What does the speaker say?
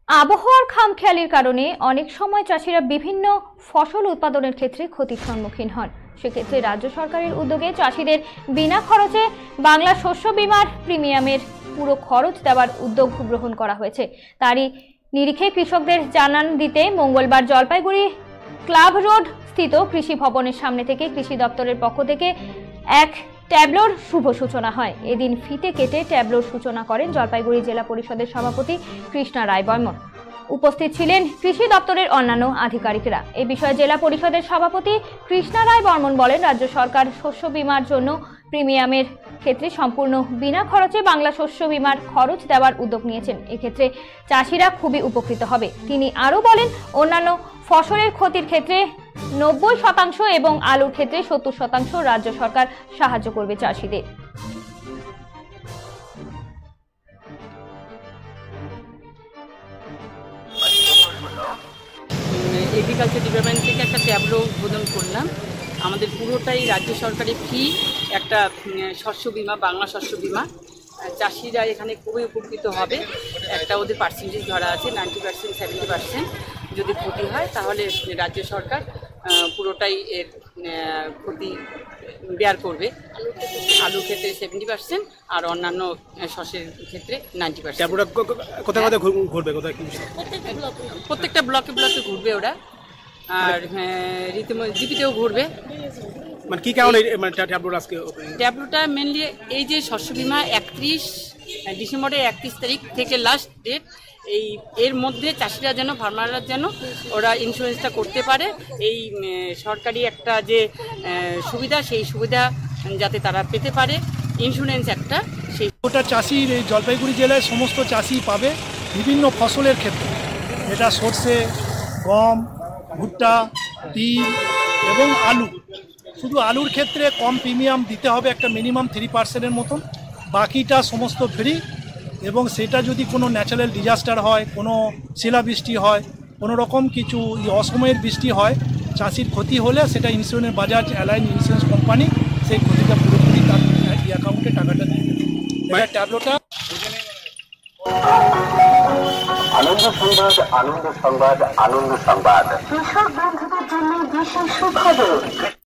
আবহাওয়ার খামখেয়ালির কারণে অনেক সময় চাষিরা বিভিন্ন ফসল উৎপাদনের ক্ষেত্রে ক্ষতির সম্মুখীন হন। সেক্ষেত্রে রাজ্য সরকারের উদ্যোগে চাষিদের বিনা খরচে বাংলা শস্য বীমার প্রিমিয়ামের পুরো খরচ দেওয়ার উদ্যোগ গ্রহণ করা হয়েছে। তারই নিরিখে কৃষকদের জানান দিতে মঙ্গলবার জলপাইগুড়ি ক্লাব রোড স্থিত কৃষি ভবনের সামনে থেকে কৃষি দপ্তরের পক্ষ থেকে এক ট্যাবলোর শুভ সূচনা হয়। এদিন ফিতে কেটে ট্যাবলোর সূচনা করেন জলপাইগুড়ি জেলা পরিষদের সভাপতি কৃষ্ণা রায় বর্মন। উপস্থিত ছিলেন কৃষি দপ্তরের অন্যান্য আধিকারিকরা। এ বিষয়ে জেলা পরিষদের সভাপতি কৃষ্ণা রায় বর্মন বলেন, রাজ্য সরকার শস্য বীমার জন্য প্রিমিয়ামের ক্ষেত্রে সম্পূর্ণ বিনা খরচে বাংলা শস্য বীমার খরচ দেওয়ার উদ্যোগ নিয়েছেন। এক্ষেত্রে চাষিরা খুবই উপকৃত হবে। তিনি আরও বলেন, অন্যান্য ফসলের ক্ষতির ক্ষেত্রে 90% এবং আলুর ক্ষেত্রে 70% রাজ্য সরকার সাহায্য করবে চাষিদের। এগ্রিকালচার ডিপার্টমেন্ট থেকে একটা ট্যাবলো উদ্বোধন করলাম। আমাদের পুরোটাই রাজ্য সরকারের ফ্রি একটা শস্য বীমা, বাংলা শস্য বীমা। চাষিরা এখানে খুবই উপকৃত হবে। একটা ওদের পার্সেন্টেজ ধরা আছে 90%, 70%। যদি ক্ষতি হয় তাহলে রাজ্য সরকার পুরোটাই এর ক্ষতি বেয়ার করবে। আলুর ক্ষেত্রে 70% আর অন্যান্য শস্যের ক্ষেত্রে 90%। কোথায় কোথায় ঘুরবে, কোথায় প্রত্যেকটা ব্লকে ব্লকে ঘুরবে ওরা, আর রীতিমতো জিপিতেও ঘুরবে। মানে কি কারণে ট্যাবলোটা মেনলি এই যে শস্য বীমা 31 ডিসেম্বরের 31 তারিখ থেকে লাস্ট ডেট, এর মধ্যে চাষিরা যেন, ফার্মাররা যেন ওরা ইন্স্যুরেন্সটা করতে পারে। এই সরকারি একটা যে সুবিধা, সেই সুবিধা যাতে তারা পেতে পারে, ইন্স্যুরেন্স একটা, সেই ওটা চাষি এই জলপাইগুড়ি জেলায় সমস্ত চাষি পাবে বিভিন্ন ফসলের ক্ষেত্রে। এটা সর্ষে, গম, ভুট্টা, তিল এবং আলু। শুধু আলুর ক্ষেত্রে কম প্রিমিয়াম দিতে হবে, একটা মিনিমাম 3%-এর মতন। বাকিটা সমস্ত ফ্রি। এবং সেটা যদি কোনো ন্যাচারাল ডিজাস্টার হয়, কোনো শিলাবৃষ্টি হয়, কোনো রকম কিছু অসময়ের বৃষ্টি হয়, চাষির ক্ষতি হলে সেটা insurance, Bajaj Allianz insurance company সেই ক্ষতিটা পুরোপুরি তার অ্যাকাউন্টে টাকাটা দিয়ে দেবে। ট্যাবলোটা আনন্দ সংবাদ, আনন্দ সংবাদ, আনন্দ সংবাদ। কৃষক বন্ধুদের জন্য বিশেষ সুখবর।